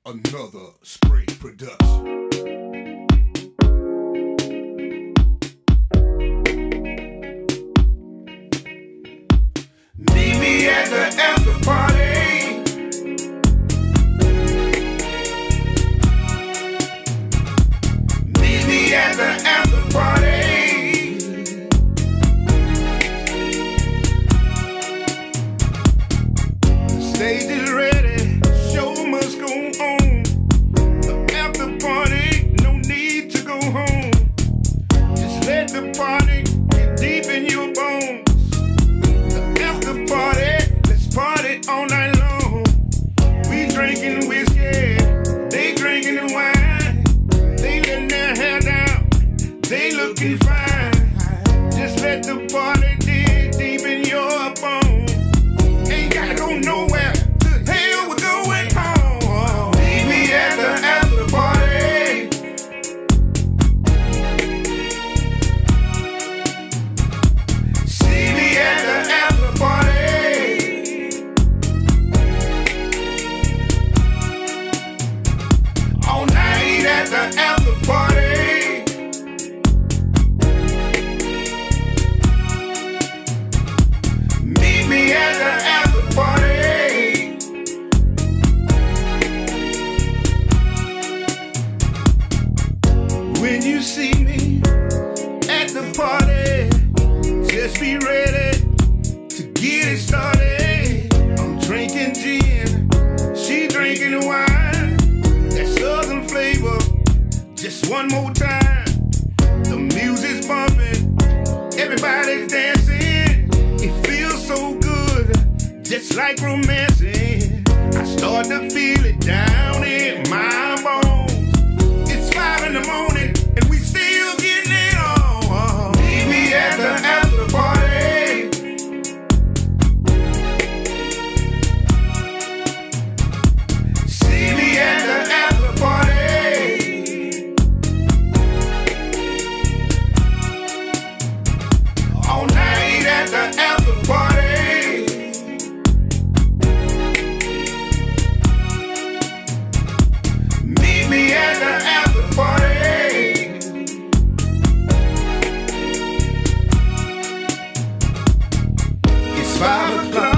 another spray production. Meet me at the after party. Meet me at the after party. Stage is ready, show must go on. The after party, no need to go home. Just let the party get deep in your bones. The after party, let's party all night long. We drinking whiskey, they drinking wine. They letting their hair down, they looking fine. Just let the party dig deep in your bones. Ain't gotta go nowhere. To hell, we're going home. Meet me at the after party. See me at the after party. All night at the after party. Meet me at the after party. When you see me at the party, just be ready to get it started. I'm drinking gin, she drinking wine. That southern flavor, just one more time. The music's bumping, everybody's dancing. It feels so good, just like romancing. I start to feel it down in my bones. It's 5 in the morning and we still getting it on. Meet me at the after party. See me at the after party. All night at the after party. Meet me at the after party. It's 5 o'clock.